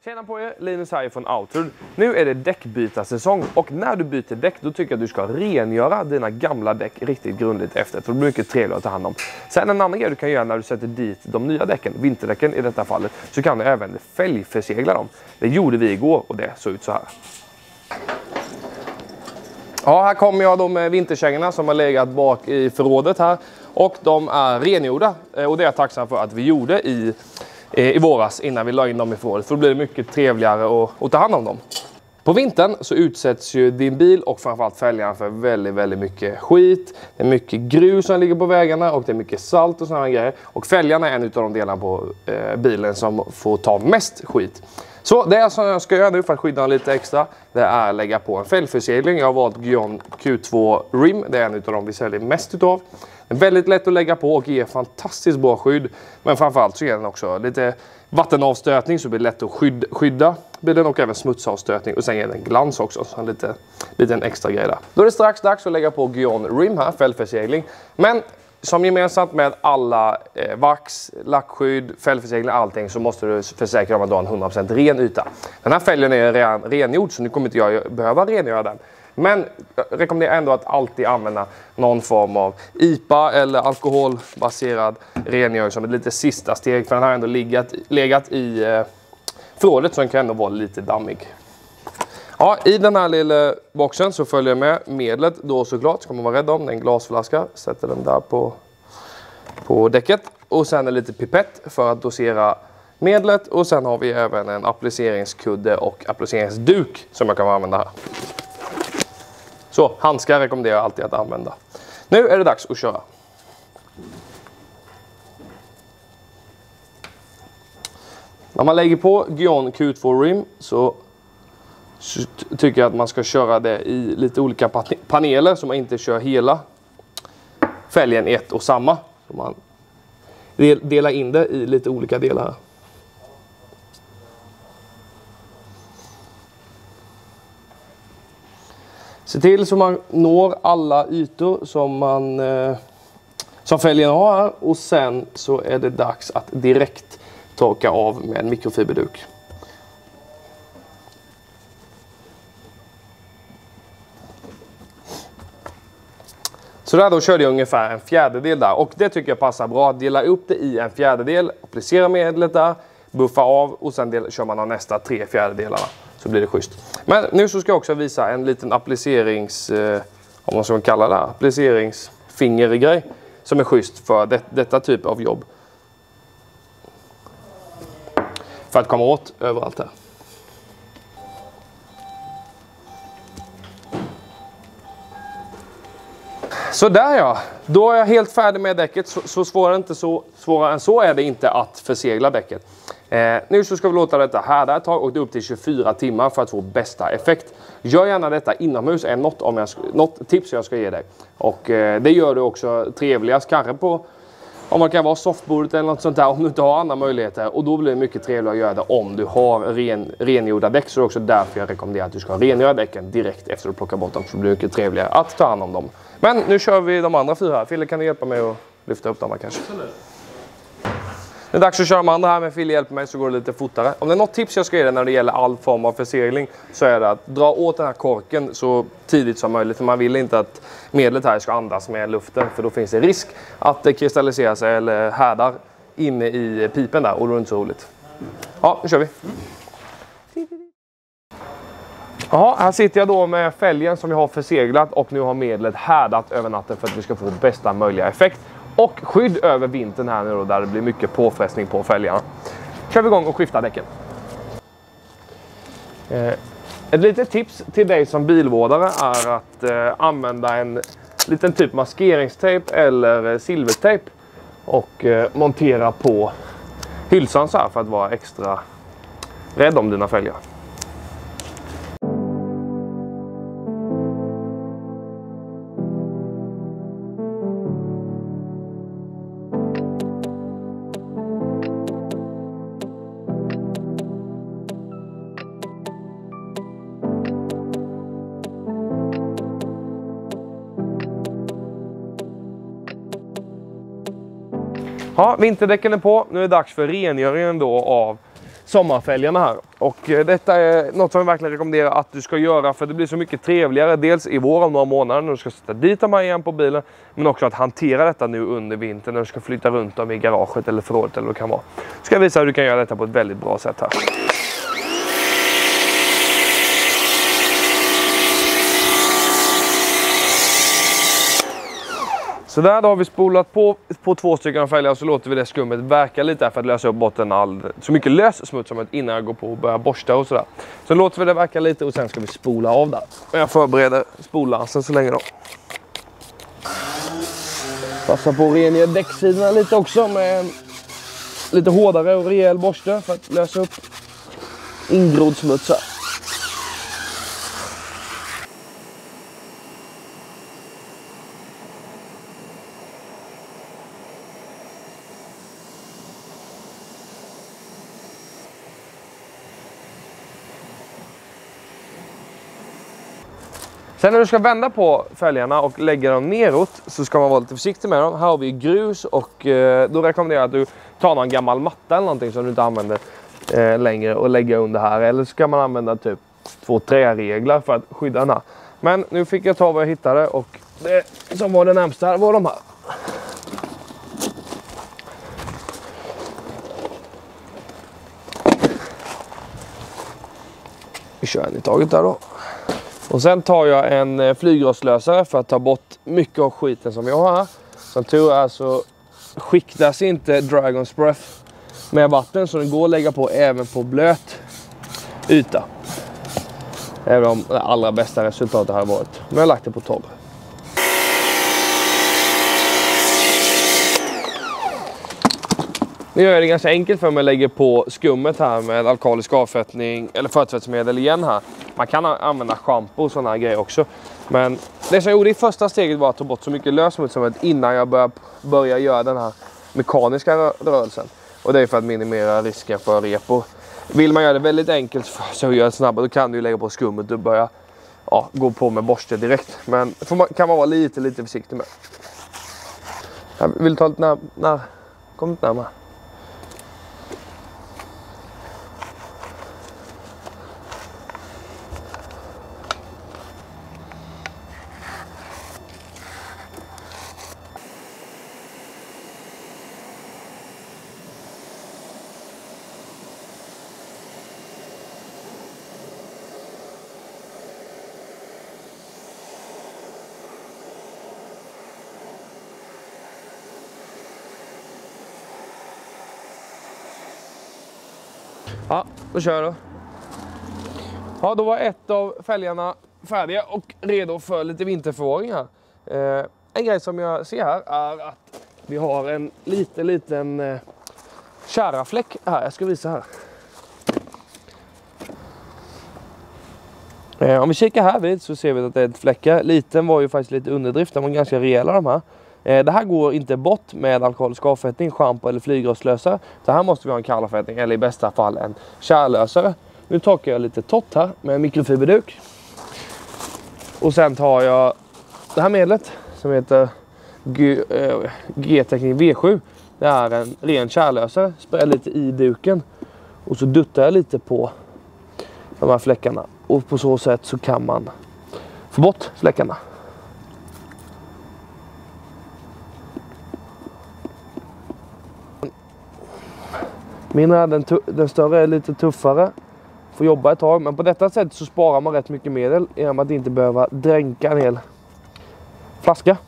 Tjena på er, Linus här från Outroad. Nu är det däckbytarsäsong och när du byter däck då tycker jag att du ska rengöra dina gamla däck riktigt grundligt efter. För det blir mycket trevligt att ta hand om. Sen en annan grej du kan göra när du sätter dit de nya däcken, vinterdäcken i detta fallet, så kan du även fälgförsegla dem. Det gjorde vi igår och det såg ut så här. Ja, här kommer jag då med vinterkängorna som har legat bak i förrådet här. Och de är rengjorda och det är jag tacksam för att vi gjorde i våras innan vi la in dem i förrådet. För då blir det mycket trevligare att ta hand om dem. På vintern så utsätts ju din bil och framförallt fälgarna för väldigt mycket skit. Det är mycket grus som ligger på vägarna och det är mycket salt och sådana grejer. Och fälgarna är en av de delarna på bilen som får ta mest skit. Så det som jag ska göra nu för att skydda den lite extra, det är att lägga på en fälgförsegling. Jag har valt Gyeon Q2 Rim, det är en av de vi säljer mest utav. Den är väldigt lätt att lägga på och ger fantastiskt bra skydd. Men framförallt så ger den också lite vattenavstötning så det blir lätt att skydda bilen och även smutsavstötning. Och sen ger den glans också, så en liten extra grej där. Då är det strax dags att lägga på Gyeon Rim här, fälgförsegling. Men som gemensamt med alla vax, lackskydd, fälgförsegling, allting så måste du försäkra om att du har en 100% ren yta. Den här fälgen är redan rengjord så nu kommer inte jag behöva rengöra den. Men jag rekommenderar ändå att alltid använda någon form av IPA eller alkoholbaserad rengöring som ett lite sista steg. För den har ändå legat i förrådet så den kan ändå vara lite dammig. Ja, i den här lilla boxen så följer jag med medlet då såklart. Ska man vara rädd om, det är en glasflaska. Sätter den där på däcket. Och sen en liten pipett för att dosera medlet. Och sen har vi även en appliceringskudde och appliceringsduk som jag kan använda här. Så, handskar rekommenderar jag alltid att använda. Nu är det dags att köra. När man lägger på Gyeon Q2 Rim så tycker jag att man ska köra det i lite olika paneler så man inte kör hela fälgen i ett och samma. Så man delar in det i lite olika delar här. Se till så man når alla ytor som fälgen har här. Och sen så är det dags att direkt torka av med en mikrofiberduk. Så där då körde jag ungefär en fjärdedel där. Och det tycker jag passar bra. Dela upp det i en fjärdedel. Applicera medlet där. Buffa av och sen kör man av nästa 3 fjärdedelarna. Så blir det schysst. Men nu så ska jag också visa en liten om man ska kalla det, appliceringsfingergrej som är schysst för detta typ av jobb. För att komma åt överallt här. Så där ja, då är jag helt färdig med däcket. Så svårare än så är det inte att försegla däcket. Nu så ska vi låta detta härda ett tag och det upp till 24 timmar för att få bästa effekt. Gör gärna detta inomhus är något tips jag ska ge dig. Och det gör du också trevligast kanske på om man kan vara softbordet eller något sånt där om du inte har andra möjligheter. Och då blir det mycket trevligare att göra det om du har rengjorda däck. Så det är också därför jag rekommenderar att du ska rengöra däcken direkt efter att du plockar bort dem. Så det blir mycket trevligare att ta hand om dem. Men nu kör vi de andra 4 här. Fille, kan du hjälpa mig att lyfta upp dem här kanske? Det är dags att köra de andra här, men Fille hjälper mig så går det lite fortare. Om det är något tips jag ska ge dig när det gäller all form av försegling så är det att dra åt den här korken så tidigt som möjligt. För man vill inte att medlet här ska andas med luften för då finns det risk att det kristalliserar sig eller härdar inne i pipen där och då är det inte så roligt. Ja, nu kör vi. Jaha, här sitter jag då med fälgen som jag har förseglat och nu har medlet härdat över natten för att vi ska få bästa möjliga effekt. Och skydd över vintern här nu då, där det blir mycket påfrestning på fälgarna. Kör vi igång och skiftar däcken. Ett litet tips till dig som bilvårdare är att använda en liten typ maskeringstejp eller silvertejp. Och montera på hylsan så här för att vara extra rädd om dina fälgar. Ja, vinterdäcken är på. Nu är det dags för rengöringen då av sommarfälgarna här. Och detta är något som jag verkligen rekommenderar att du ska göra, för det blir så mycket trevligare. Dels i vår om några månader när du ska sätta dit dem igen på bilen, men också att hantera detta nu under vintern när du ska flytta runt dem i garaget eller förrådet eller vad det kan vara. Ska jag visa hur du kan göra detta på ett väldigt bra sätt här. Så där då har vi spolat på 2 stycken fälgar, och så låter vi det skummet verka lite för att lösa upp botten så mycket lös smuts som möjligt innan jag går på och börjar borsta och sådär. Så låter vi det verka lite och sen ska vi spola av där. Jag förbereder spollansen så länge då. Passa på att rengöra däcksidorna lite också med en lite hårdare och rejäl borste för att lösa upp ingrodd smuts här. Sen när du ska vända på fälgarna och lägga dem neråt så ska man vara lite försiktig med dem. Här har vi grus, och då rekommenderar jag att du tar någon gammal matta eller någonting som du inte använder längre och lägga under här. Eller så kan man använda typ 2 träreglar för att skydda den här. Men nu fick jag ta vad jag hittade, och det som var det närmsta här var de här. Vi kör en i taget där då. Och sen tar jag en flygrörslösare för att ta bort mycket av skiten som jag har här. Som tur är så skiktas inte Dragon's Breath med vatten, så den går att lägga på även på blöt yta. Även om det allra bästa resultatet har varit. Men jag har lagt det på torr. Nu gör jag det ganska enkelt för mig att lägga på skummet här med alkalisk avfettning eller förtvättsmedel igen här. Man kan använda shampoo och sådana här grejer också. Men det som jag gjorde i första steget var att ta bort så mycket lösmut som möjligt innan jag börjar göra den här mekaniska rörelsen. Och det är för att minimera risken för repor. Vill man göra det väldigt enkelt för sig att göra det snabbare, då kan du lägga på skummet och börja gå på med borste direkt. Men kan man vara lite försiktig med. Jag vill ta lite kom lite närmare. Ja, då kör jag då. Ja, då var ett av fälgarna färdiga och redo för lite vinterförvaring här. En grej som jag ser här är att vi har en liten kärrafläck här. Jag ska visa här. Om vi kikar här vid så ser vi att det är ett fläckar. Liten var ju faktiskt lite underdrift. De var ganska rejäla de här. Det här går inte bort med alkoholisk avfettning, shampoo eller flygrörslösare. Så här måste vi ha en kallavfettning eller i bästa fall en kärlösare. Nu torkar jag lite torrt här med en mikrofiberduk. Och sen tar jag det här medlet som heter G-teknik V7. Det är en ren kärlösare. Sprayar lite i duken. Och så duttar jag lite på de här fläckarna. Och på så sätt så kan man få bort fläckarna. Den större är lite tuffare. Får jobba ett tag. Men på detta sätt så sparar man rätt mycket medel genom att inte behöva dränka en hel flaska.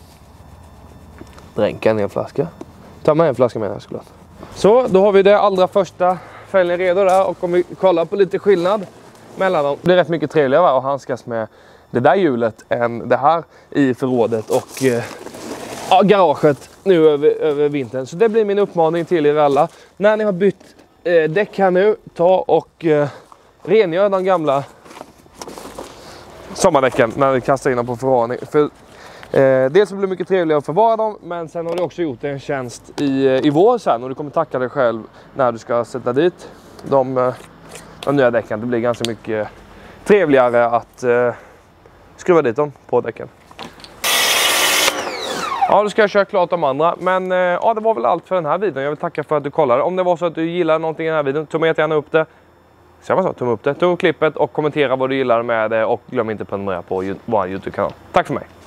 Ta med en flaska med här såklart. Så, då har vi det allra första fälgen redo där. Och om vi kollar på lite skillnad mellan dem. Det blir rätt mycket trevligare att handskas med det där hjulet än det här i förrådet och garaget nu över vintern. Så det blir min uppmaning till er alla. När ni har bytt däck här nu, ta och rengör de gamla sommardäcken när ni kastar in dem på förvaring. För dels så blir det mycket trevligare att förvara dem, men sen har du också gjort en tjänst i vår sen, och du kommer tacka dig själv när du ska sätta dit de nya däcken. Det blir ganska mycket trevligare att skruva dit dem på däcken. Ja, då ska jag köra klart de andra. Men ja, det var väl allt för den här videon. Jag vill tacka för att du kollade. Om det var så att du gillade någonting i den här videon, tumma gärna upp det. Så jag tumma upp det. Ta upp klippet och kommentera vad du gillar med det. Och glöm inte att prenumerera på vår YouTube-kanal. Tack för mig.